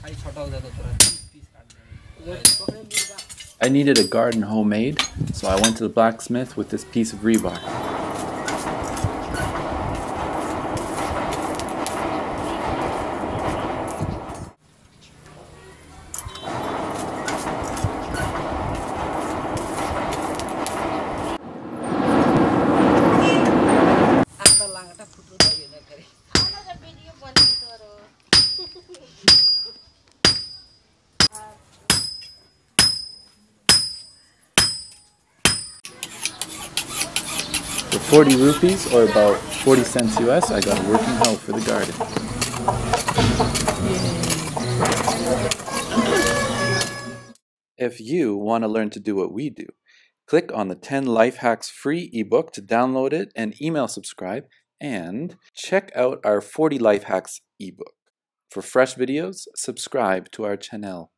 I needed a garden hoe made, so I went to the blacksmith with this piece of rebar. For 40 rupees, or about 40 cents US, I got a working hoe for the garden. If you want to learn to do what we do, click on the 10 Life Hacks free ebook to download it and email subscribe, and check out our 40 Life Hacks ebook. For fresh videos, subscribe to our channel.